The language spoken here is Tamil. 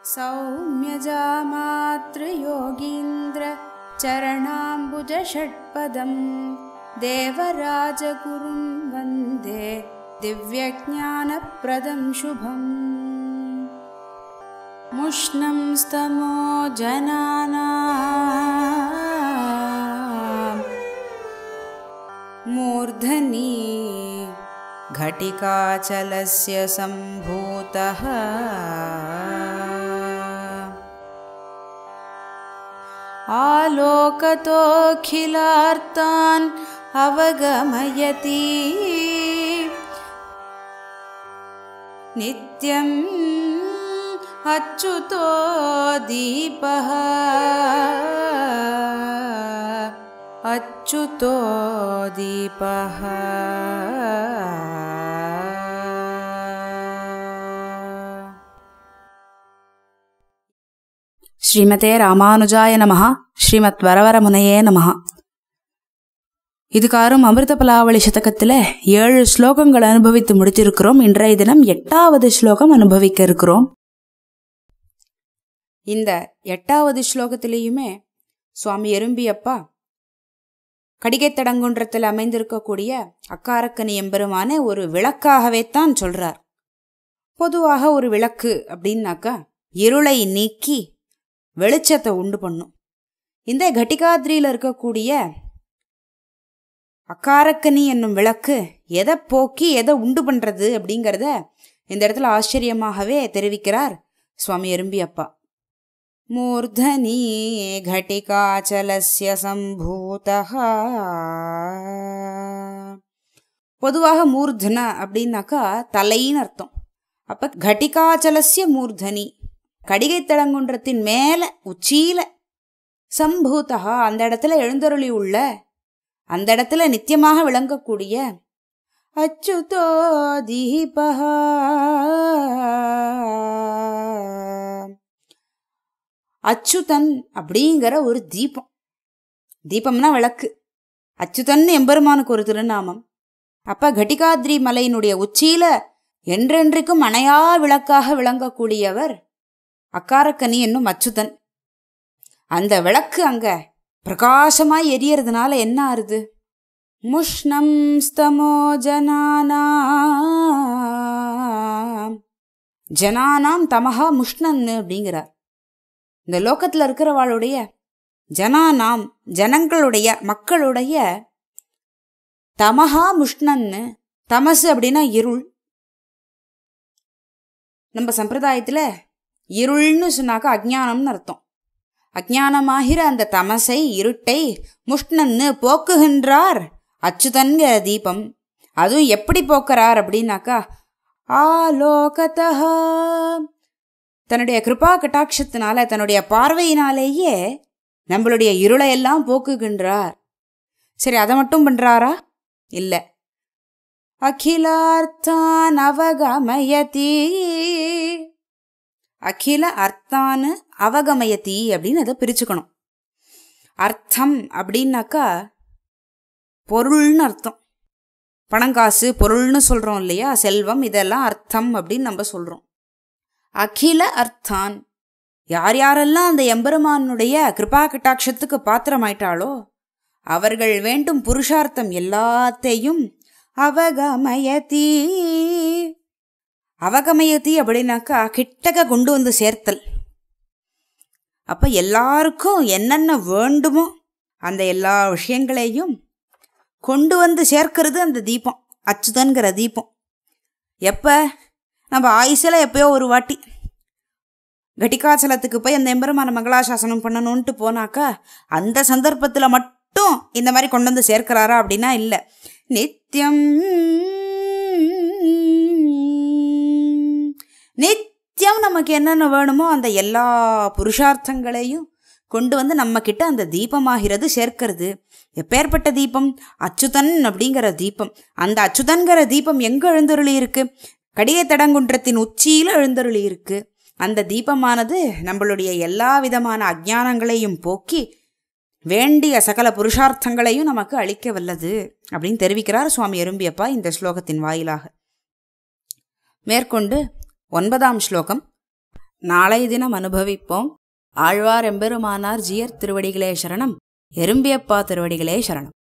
सौम्यजामातृयोगीन्द्र चरणाम्बुजषट्पदं देवराजगुरुं वन्दे दिव्यज्ञानप्रदं शुभम्। मुष्णं स्तमो जनानां मूर्धनि घटिकाचलस्य सम्भूतः आलोकतोऽखिलार्तान् अवगमयति नित्यम् अच्युतो दीपः अच्युतो दीपः। ஸ்ரீமதே ராமானுஜாய நமஹ. ஸ்ரீமத் வரவரமுனையே நமஹ. இதுகாரும் அமிர்த பலாவளி சதகத்தில் 7 ஸ்லோகங்கள் அனுபவித்து முடித்திருக்கிறோம். இன்றைய தினம் 8வது ஸ்லோகம் அனுபவிக்க இருக்கிறோம். இந்த 8வது ஸ்லோகத்திலேயுமே சுவாமி எறும்பியப்பா கடிகைத்தடங்குன்றத்தில் அமைந்திருக்கக்கூடிய அக்காரக்கனி எம்பெருமான ஒரு விளக்காகவே தான் சொல்றார். பொதுவாக ஒரு விளக்கு அப்படின்னாக்கா இருளை நீக்கி வெளிச்சத்தை உண்டு பண்ணும். இந்த கட்டிகாத்ரியில் இருக்கக்கூடிய அக்காரக்கனி என்னும் விளக்கு எதை போக்கி எதை உண்டு பண்றது அப்படிங்கிறத இந்த இடத்துல ஆச்சரியமாகவே தெரிவிக்கிறார் சுவாமி எறும்பியப்பா. மூர்தனி घटिकाचलस्य सम्भूतः. பொதுவாக மூர்தன அப்படின்னாக்கா தலைன்னு அர்த்தம். அப்ப घटिकाचलस्य மூர்தனி கடிகைத்தடங்குன்றத்தின் மேல உச்சியில சம்பூதா அந்த இடத்துல எழுந்தருளி உள்ள அந்த இடத்துல நித்தியமாக விளங்கக்கூடிய அச்சுதோ தீபஹ அச்சுதன் அப்படிங்கிற ஒரு தீபம். தீபம்னா விளக்கு. அச்சுதன் எம்பெருமானுக்கு ஒரு திருநாமம். அப்ப கட்டிகாத்ரி மலையினுடைய உச்சியில என்றென்றைக்கும் அணையா விளக்காக விளங்கக்கூடியவர் அக்காரக்கனி என்னும் அச்சுதன். அந்த விளக்கு அங்க பிரகாசமாய் எரியறதுனால என்ன ஆறுது? முஷ்ணம் ஸ்தமோ ஜனானாம். ஜனானாம் தமஹா முஷ்ணன்னு அப்படிங்கிறார். இந்த லோகத்துல இருக்கிறவாளுடைய ஜனானாம் ஜனங்களுடைய மக்களுடைய தமஹா முஷ்ணன்னு. தமசு அப்படின்னா இருள். நம்ம சம்பிரதாயத்துல இருள்னு சொன்னாக்கா அஜ்ஞானம்னு அர்த்தம். அஜ்ஞானமாகிற அந்த தமசை இருட்டை முஷ்ணன்னு போக்குகின்றார் அச்சுதன்கிற தீபம். அதுவும் எப்படி போக்குறார் அப்படின்னாக்கா ஆலோகதா தன்னுடைய கிருபா கட்டாட்சத்தினால தன்னுடைய பார்வையினாலேயே நம்மளுடைய இருளையெல்லாம் போக்குகின்றார். சரி, அதை மட்டும் பண்றாரா? இல்ல. அகிலார்த்தான் அவகமயதி. அகில அர்த்தான்னு அவகமயதி அப்படின்னு அதை பிரிச்சுக்கணும். அர்த்தம் அப்படின்னாக்கா பொருள்னு அர்த்தம். பணங்காசு பொருள்னு சொல்றோம் இல்லையா, செல்வம், இதெல்லாம் அர்த்தம் அப்படின்னு நம்ம சொல்றோம். அகில அர்த்தான் யார் யாரெல்லாம் அந்த எம்பெருமானுடைய கிருபா கட்டாட்சத்துக்கு பாத்திரமாயிட்டாளோ அவர்கள் வேண்டும் புருஷார்த்தம் எல்லாத்தையும் அவகமயதி. அவகமயதி அப்படின்னாக்கா கிட்டக்க கொண்டு வந்து சேர்த்தல். அப்ப எல்லாருக்கும் என்னென்ன வேண்டுமோ அந்த எல்லா விஷயங்களையும் கொண்டு வந்து சேர்க்கிறது அந்த தீபம், அச்சுதன்கிற தீபம். எப்ப நம்ம ஆயுசில் எப்பயோ ஒரு வாட்டி கட்டிகாச்சலத்துக்கு போய் அந்த எம்பெருமான மங்களாசாசனம் பண்ணணும்ன்ட்டு போனாக்கா அந்த சந்தர்ப்பத்தில் மட்டும் இந்த மாதிரி கொண்டு வந்து சேர்க்கிறாரா அப்படின்னா இல்லை. நித்தியம் நித்தியம் நமக்கு என்னென்ன வேணுமோ அந்த எல்லா புருஷார்த்தங்களையும் கொண்டு வந்து நம்ம கிட்ட அந்த தீபமாகிறது சேர்க்கிறது. எப்பேற்பட்ட தீபம்? அச்சுதன் அப்படிங்கிற தீபம். அந்த அச்சுதன்கிற தீபம் எங்க எழுந்தருளி இருக்கு? கடிகைத்தடங்குன்றத்தின் உச்சியில எழுந்தருளி இருக்கு. அந்த தீபமானது நம்மளுடைய எல்லா விதமான அஜ்ஞானங்களையும் போக்கி வேண்டிய சகல புருஷார்த்தங்களையும் நமக்கு அளிக்க வல்லது அப்படின்னு தெரிவிக்கிறார் சுவாமி எறும்பியப்பா இந்த ஸ்லோகத்தின் வாயிலாக. மேற்கொண்டு 9ஆம் ஸ்லோகம். நாளைய தினம் அனுபவிப்போம். ஆழ்வார் எம்பெருமானார் ஜீயர் திருவடிகளே சரணம். எறும்பியப்பா திருவடிகளே சரணம்.